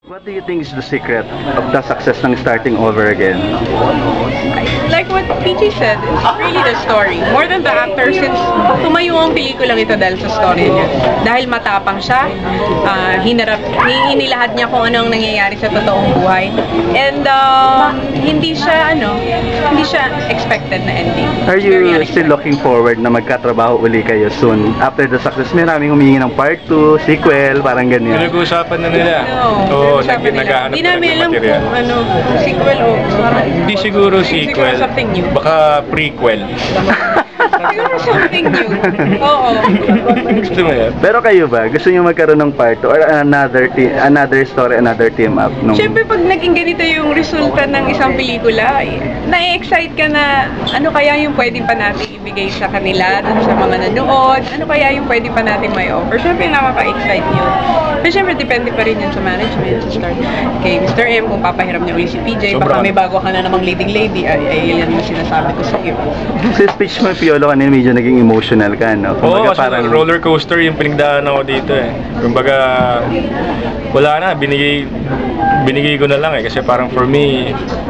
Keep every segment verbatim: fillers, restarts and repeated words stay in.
What do you think is the secret of the success ng starting over again? Like what P J said, it's really the story. More than the actor, since tumayo ang pelikulang ito dahil sa story niya. Dahil matapang siya, uh, hinarap, inilahad niya kung anong nangyayari sa totoong buhay. And um, hindi siya, ano, hindi siya expected na ending. Are you still looking forward na magkatrabaho uli kayo soon? After the success, may raming humingi ng part two, sequel, parang ganyan. Pinag-uusapan na nila. No. Oo, naghahanap Hindi na namin ng alam material. kung ano, sequel o parang... Hindi siguro sequel. Siguro something new. Baka prequel. Siguro something new. Oo. Gusto mo yan? Pero kayo ba, gusto niyo magkaroon ng part two or another te- another story, another team up? Nung... Siyempre, pag naging ganito yung resulta ng isang pelikula, na-excite ka na ano kaya yung pwede pa natin ibigay sa kanila, dun sa mga nanood, ano kaya yung pwede pa natin may offer. Siyempre, nakaka-excite yun. Pero siyempre, depende pa rin yun sa management, sa start. Kay Mister M, kung papahiram niya ulit si P J, baka may bago ka na namang leading lady, ay, ay yan yung sinasabi ko sa iyo. Sa speech mo, Piolo, kanina medyo naging emotional ka, no? Oo, kasi parang roller coaster yung pinagdaan ako dito eh. Kumbaga, wala na, binigay, binigay ko na lang eh. Kasi parang for me,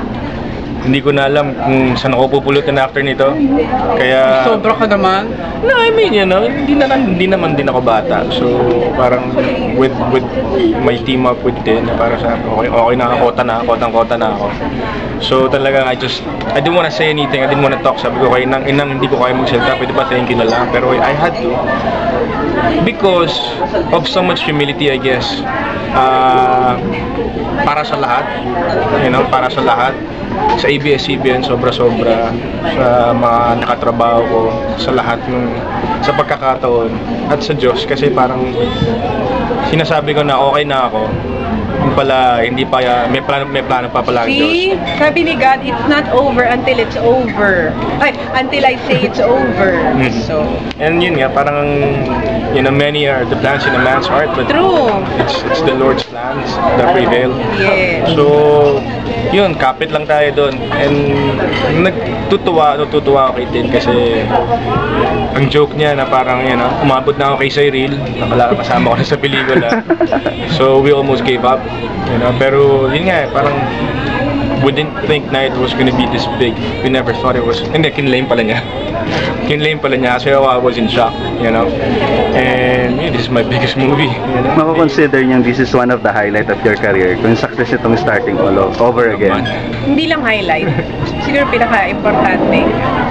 hindi ko na alam kung saan ako pupulutin after nito. Kaya... Sobra ka naman? No, I mean, you know, hindi, na, hindi naman din ako bata. So, parang with with my team up with Tin, parang sa okay, okay na ako, kota na, kotang-kota na ako. So, talagang I just, I didn't wanna say anything, I didn't wanna talk. Sabi ko, kay inang, inang hindi ko kaya magsalita, pwede ba thank you na lang? Pero I had to. Because of so much humility, I guess. Uh, para sa lahat, you know, para sa lahat. Sa A B S C B N, sobra-sobra sa mga nakatrabaho ko, sa lahat ng sa pagkakataon at sa Diyos, kasi parang sinasabi ko na okay na ako. Yung pala, hindi pa, may plano, may plano pa pala ang Diyos. See, sabi ni God, it's not over until it's over. Ay, until I say it's over. Mm. So, and yun nga, parang, you know, many are the plans in a man's heart, but true. It's, it's the Lord's plans that prevail. Yes. So, yun, kapit lang tayo doon. And nagtutuwa, natutuwa ako kay Tin kasi ang joke niya na parang, you know, umabot na ako kay Cyril, nakala kasama ko na sa pelikula. So, we almost gave up. You know, pero yun nga, parang we didn't think na it was gonna be this big. We never thought it was. Hindi, kinlame pala niya. Kinlame pala niya kasi I was in shock, you know. And yeah, this is my biggest movie. You know? Mako-consider niyang this is one of the highlight of your career kung success itong starting all over again. Hindi lang highlight. Siguro pinaka-importante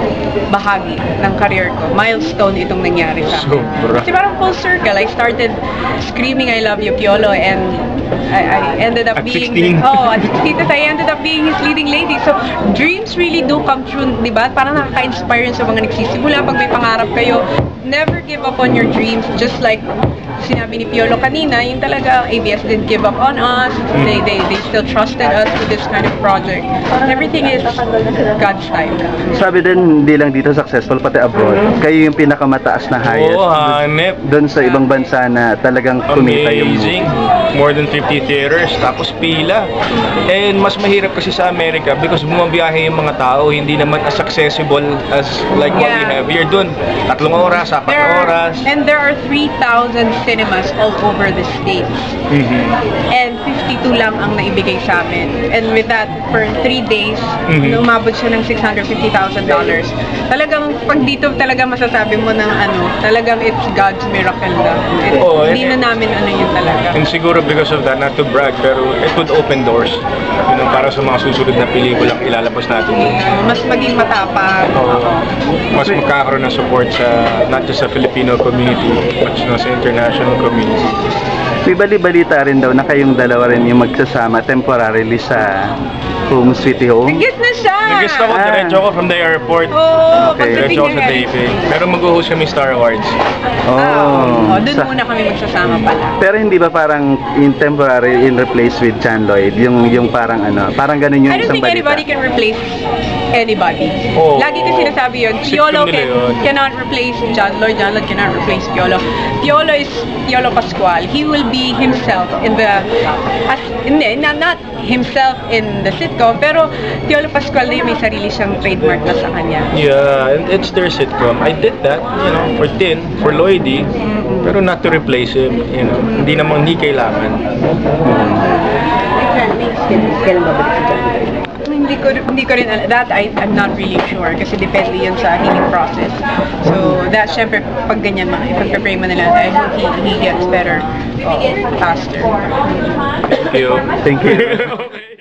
bahagi ng career ko. Milestone itong nangyari sa akin. Sobra. Kasi parang full circle. I started screaming I love you, Piolo, and I, I ended up At being sixteen. Oh, at sixteen, I ended up being his leading lady. So, dreams really do come true, di ba? Parang nakaka-inspire yun sa mga nagsisimula. Pag may pangarap kayo, never give up on your dreams. Just like sinabi ni Piolo kanina, yung talaga A B S didn't give up on us. They, they, they still trusted us with this kind of project. Everything is God's time. Sabi din, hindi lang dito successful, pati abroad. Kayo yung pinakamataas na highest. Oo, hanep. Doon sa ibang bansa na talagang kumita yung Amazing. More than fifty theaters, tapos pila. And mas mahirap kasi sa Amerika because bumabiyahe yung mga tao, hindi naman as accessible as like what we Yeah. have here. Doon, tatlong oras, apat There na are, oras. and there are three thousand cinemas all over the States. Mhm. And fifty-two lang ang naibigay sa amin. And with that, for three days, Mhm. umabot siya ng six hundred fifty thousand dollars. Talagang, pag dito talaga masasabi mo ng ano, talagang it's God's miracle na. It, Oo, hindi and- na namin ano yun talaga. And siguro because of that, not to brag, pero it would open doors. You know, para sa mga susunod na pelikulang ilalabas natin. Uh, mas maging matapang. Oo. Mas magkakaroon ng support sa not just sa Filipino community, but you know, sa international community. May bali-balita rin daw na kayong dalawa rin yung magsasama temporarily sa Home Sweetie Home. Nag-guess na siya! Nag-guest ako, Ah. diretso ako from the airport. Oo, Okay. Diretso ako pagdating sa niya. Taipei. Pero mag-host kami Star Awards. Oh, Oh, doon sa- muna kami magsasama pala. Pero hindi ba parang in temporary in replace with John Lloyd? Yung yung parang ano, parang ganun yung I don't isang think balita. anybody can replace anybody. Oo. Lagi ko sinasabi yun, Sitcom Piolo nila can, yun. cannot replace John Lloyd, John Lloyd cannot replace Piolo. Piolo is Piolo Pascual. He will be himself in the, as, hindi, not, not himself in the sitcom, pero Piolo Pascual na yung may sarili siyang trademark na sa kanya. Yeah, and it's their sitcom. I did that, you know, for Tin, for Lloydie, pero not to replace him, you know. Hindi naman, hindi kailangan. kailan babalik si John Lloyd? Hindi ko hindi ko rin al- that I I'm not really sure kasi depende yan sa healing process. So that syempre pag ganyan mga ipag-pray mo nila, I hope he, he gets better uh, faster. Thank you. Thank you. Okay.